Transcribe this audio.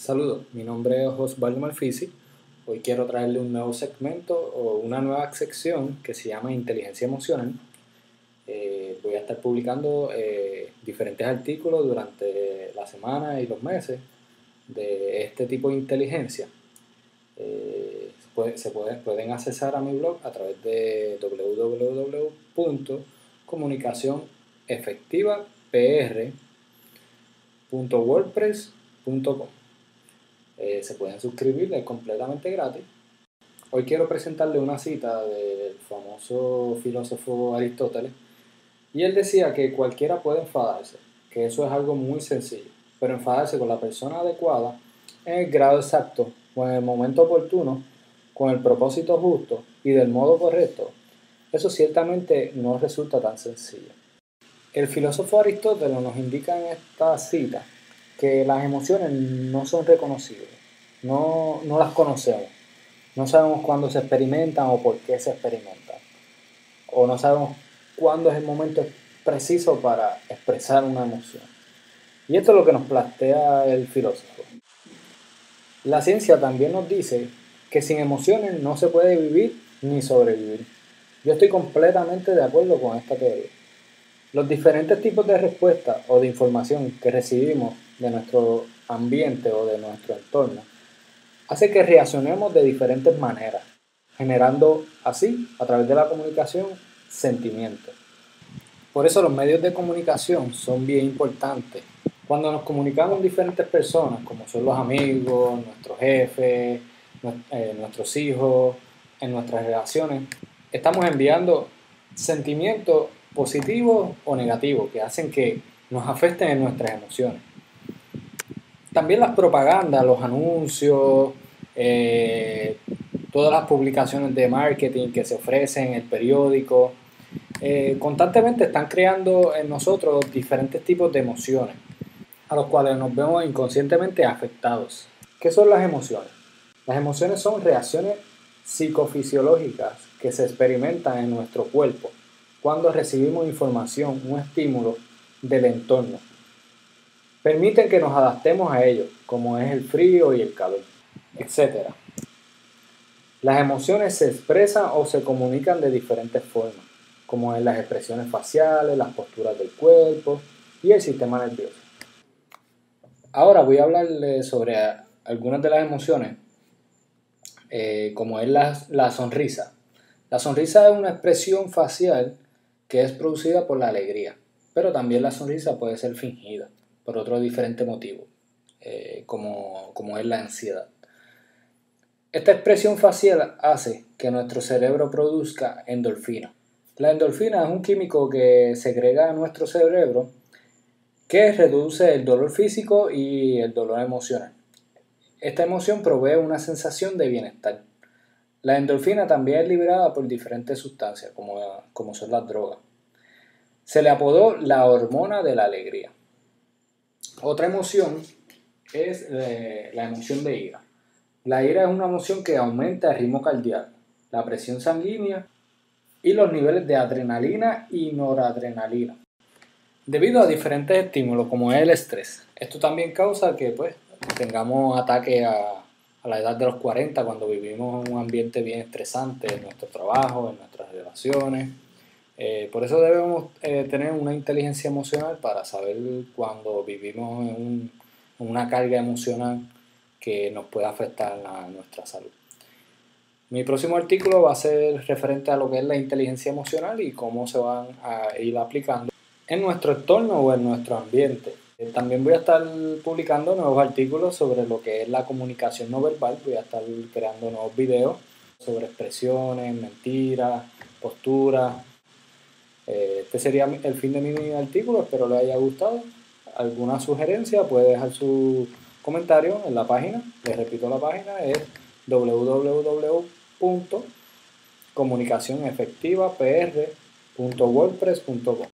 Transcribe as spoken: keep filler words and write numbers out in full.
Saludos, mi nombre es Osvaldo Malfisi. Hoy quiero traerle un nuevo segmento o una nueva sección que se llama Inteligencia Emocional. Eh, voy a estar publicando eh, diferentes artículos durante la semana y los meses de este tipo de inteligencia. Eh, se puede, se puede, pueden accesar a mi blog a través de w w w punto comunicación efectiva p r punto wordpress punto com. Eh, se pueden suscribir, es completamente gratis. Hoy quiero presentarle una cita del famoso filósofo Aristóteles, y él decía que cualquiera puede enfadarse, que eso es algo muy sencillo, pero enfadarse con la persona adecuada, en el grado exacto, o en el momento oportuno, con el propósito justo y del modo correcto, eso ciertamente no resulta tan sencillo. El filósofo Aristóteles nos indica en esta cita que las emociones no son reconocibles, no, no las conocemos, no sabemos cuándo se experimentan o por qué se experimentan, o no sabemos cuándo es el momento preciso para expresar una emoción. Y esto es lo que nos plantea el filósofo. La ciencia también nos dice que sin emociones no se puede vivir ni sobrevivir. Yo estoy completamente de acuerdo con esta teoría. Los diferentes tipos de respuestas o de información que recibimos de nuestro ambiente o de nuestro entorno hace que reaccionemos de diferentes maneras, generando así, a través de la comunicación, sentimientos. Por eso los medios de comunicación son bien importantes. Cuando nos comunicamos con diferentes personas, como son los amigos, nuestros jefes, nuestros hijos, en nuestras relaciones, estamos enviando sentimientos positivos o negativos que hacen que nos afecten en nuestras emociones. También las propagandas, los anuncios, eh, todas las publicaciones de marketing que se ofrecen en el periódico, eh, constantemente están creando en nosotros diferentes tipos de emociones, a los cuales nos vemos inconscientemente afectados. ¿Qué son las emociones? Las emociones son reacciones psicofisiológicas que se experimentan en nuestro cuerpo cuando recibimos información, un estímulo del entorno. Permiten que nos adaptemos a ellos, como es el frío y el calor, etcétera. Las emociones se expresan o se comunican de diferentes formas, como en las expresiones faciales, las posturas del cuerpo y el sistema nervioso. Ahora voy a hablarles sobre algunas de las emociones, eh, como es la, la sonrisa. La sonrisa es una expresión facial que es producida por la alegría, pero también la sonrisa puede ser fingida por otro diferente motivo, eh, como, como es la ansiedad. Esta expresión facial hace que nuestro cerebro produzca endorfina. La endorfina es un químico que segrega en nuestro cerebro que reduce el dolor físico y el dolor emocional. Esta emoción provee una sensación de bienestar. La endorfina también es liberada por diferentes sustancias, como, como son las drogas. Se le apodó la hormona de la alegría. Otra emoción es eh, la emoción de ira. La ira es una emoción que aumenta el ritmo cardíaco, la presión sanguínea y los niveles de adrenalina y noradrenalina, debido a diferentes estímulos como es el estrés. Esto también causa que pues, tengamos ataques a, a la edad de los cuarenta, cuando vivimos en un ambiente bien estresante en nuestro trabajo, en nuestras relaciones. Eh, por eso debemos eh, tener una inteligencia emocional para saber cuando vivimos en, un, en una carga emocional que nos puede afectar a nuestra salud. Mi próximo artículo va a ser referente a lo que es la inteligencia emocional y cómo se van a ir aplicando en nuestro entorno o en nuestro ambiente. Eh, también voy a estar publicando nuevos artículos sobre lo que es la comunicación no verbal. Voy a estar creando nuevos videos sobre expresiones, mentiras, posturas. Eh, este sería el fin de mi artículo, espero les haya gustado. Alguna sugerencia puede dejar su comentario en la página. Les repito, la página es w w w punto comunicación efectiva p r punto wordpress punto com.